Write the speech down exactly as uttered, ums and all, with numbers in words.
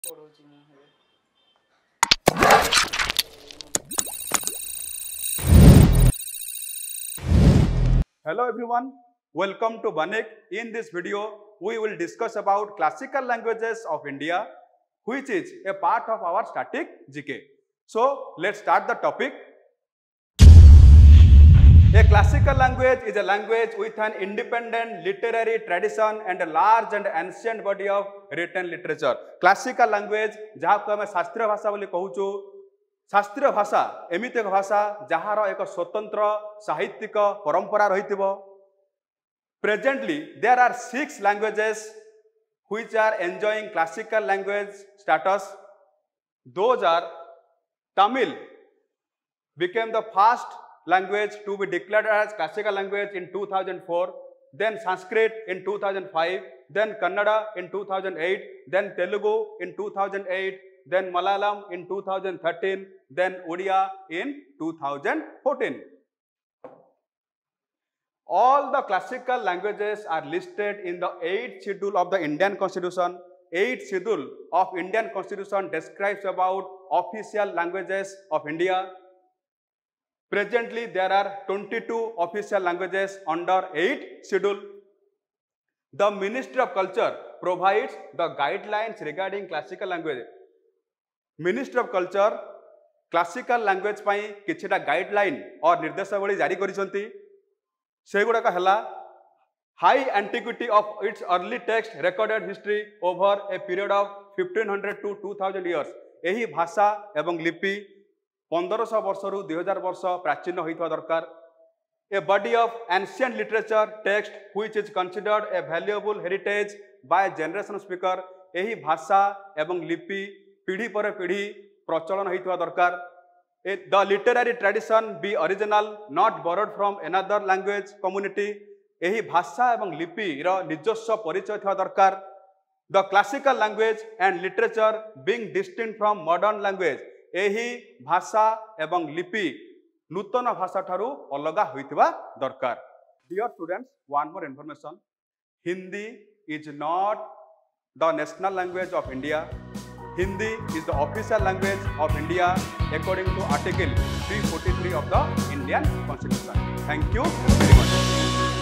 ପଢୁଛି ମୁଁ ଏବେ। Hello everyone, welcome to Banik. In this video, we will discuss about classical languages of India, which is a part of our static G K. So, let's start the topic. A classical language is a language with an independent literary tradition and a large and ancient body of written literature. Classical language, जहाँ को हमें शास्त्रीय भाषा बोली कहूचु, शास्त्रीय भाषा एमिति एक भाषा जहाँ एक स्वतंत्र साहित्यिक परंपरा रही थिबो. Presently, there are six languages which are enjoying classical language status. Those are Tamil became the first language to be declared as classical language in two thousand four, then Sanskrit in two thousand five, then Kannada in two thousand eight, then Telugu in two thousand eight, then Malayalam in two thousand thirteen, then Odia in two thousand fourteen. All the classical languages are listed in the eighth schedule of the Indian Constitution. eighth schedule of Indian Constitution describes about official languages of India. Presently, there are twenty-two official languages under eighth schedule. The Ministry of Culture provides the guidelines regarding classical language. Ministry of Culture classical language ପାଇଁ किछिटा guideline और निर्देशावली जारी करिसंती. सेगुड़ाक हला high antiquity of its early text recorded history over a period of fifteen hundred to two thousand years. एही भाषा एवं लिपि पंद्रह सौ वर्ष रु दो हज़ार वर्ष प्राचीन होइथवा दरकार. A body of ancient literature text which is considered a valuable heritage by generation speaker. एही भाषा एवं लिपि पीढ़ी पर पीढ़ी प्रचलन होइथवा दरकार. The literary tradition be original, not borrowed from another language community. एही भाषा एवं लिपि रो निजस्व परिचय थवा दरकार. The classical language and literature being distinct from modern language. एही भाषा एवं लिपि नूतन भाषा ठारू अलगा होइथिबा दरकार. Dear students, one more information. Hindi is not the national language of India. Hindi is the official language of India according to Article three forty-three of the Indian Constitution. Thank you very much.